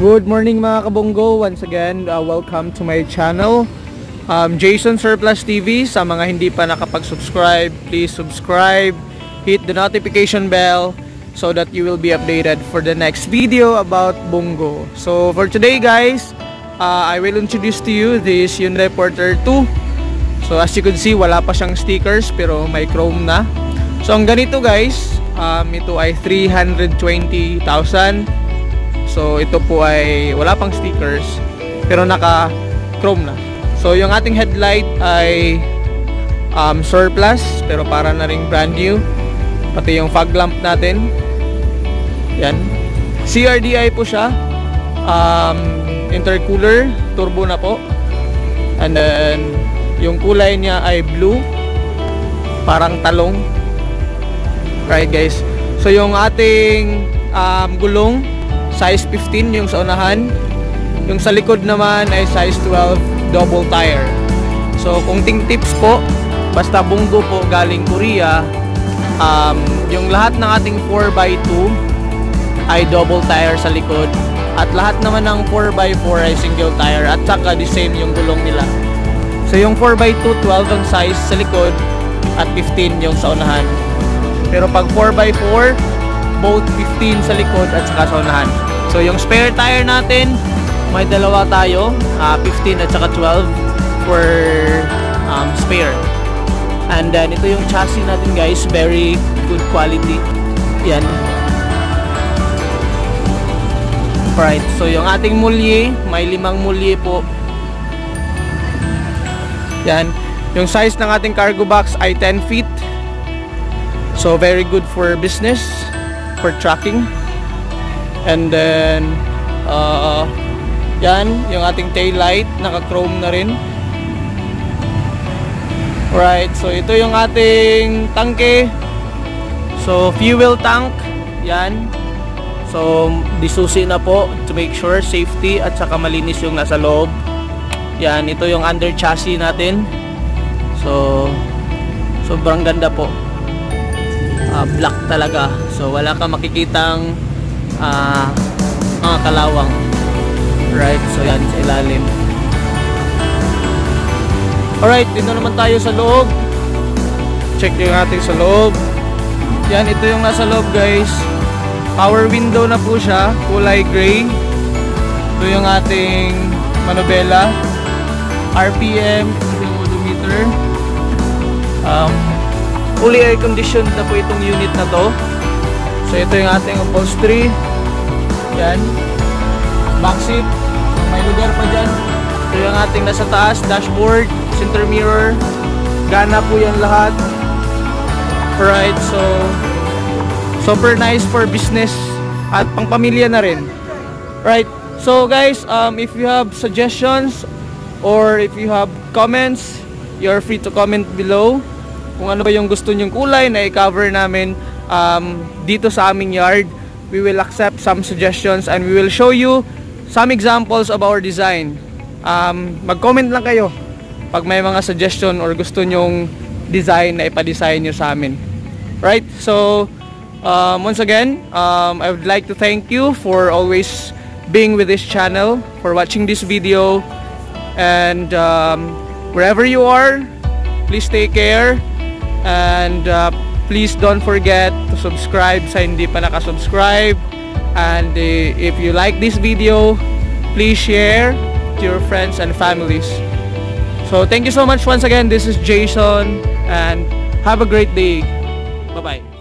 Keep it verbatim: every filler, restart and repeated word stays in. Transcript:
Good morning mga kabonggo. Once again, uh, welcome to my channel, um, Jason Surplus T V. Sa mga hindi pa nakapag-subscribe, please subscribe, hit the notification bell so that you will be updated for the next video about Bongo. So for today guys, uh, I will introduce to you this Hyundai Porter two. So as you can see, wala pa siyang stickers pero may chrome na. So ang ganito guys, um, ito ay three hundred twenty thousand. So ito po ay wala pang stickers pero naka chrome na. So yung ating headlight ay um, surplus pero para na ring brand new. Pati yung fog lamp natin, yan, C R D I po siya, um, intercooler, turbo na po. And then yung kulay niya ay blue, parang talong. Right guys, so yung ating um, gulong size fifteen yung sa unahan, yung sa likod naman ay size twelve double tire. So kung ting tips po, basta Bongo po galing Korea, um, yung lahat ng ating four by two ay double tire sa likod at lahat naman ng four by four ay single tire at saka the same yung gulong nila. So yung four by two, twelve ang size sa likod at fifteen yung sa unahan. Pero pag four by four, both fifteen sa likod at saka sa unahan. So yung spare tire natin, may dalawa tayo, uh, fifteen at saka twelve for um, spare. And then ito yung chassis natin guys, very good quality. Yan. Right, so yung ating mulye, may limang mulye po. Yan. Yung size ng ating cargo box ay ten feet. So very good for business, for trucking. And then uh, yan, yung ating tail light, naka-chrome na rin. Right, so ito yung ating tangke. So fuel tank, yan. So disusi na po to make sure safety at saka malinis yung nasa loob. Yan, ito yung under chassis natin. So sobrang ganda po. Uh, black talaga, so wala kang makikitang uh, mga kalawang. Right, so yan sa ilalim. Alright, dito naman tayo sa loob. Check yung ating sa loob. Yan, ito yung nasa loob guys. Power window na po siya, kulay gray. Ito yung ating manubela, R P M, yung odometer. um, fully air conditioned na po itong unit na to. So ito yung ating upholstery. Yan, back seat, so may lugar pa dyan. Ito yung ating nasa taas, dashboard, center mirror, gana po yan lahat. Right, so super nice for business at pang pamilya na rin. Right, so guys, um, if you have suggestions or if you have comments, you're free to comment below kung ano ba yung gusto nyong kulay na i-cover namin um, dito sa aming yard. We will accept some suggestions and we will show you some examples of our design. Um, mag-comment lang kayo pag may mga suggestion or gusto nyong design na ipa-design nyo sa amin. Right? So, um, once again, um, I would like to thank you for always being with this channel, for watching this video, and um, wherever you are, please take care. And uh, please don't forget to subscribe sa hindi pa nakasubscribe. And uh, if you like this video, please share to your friends and families. So thank you so much once again. This is Jason and have a great day. Bye bye.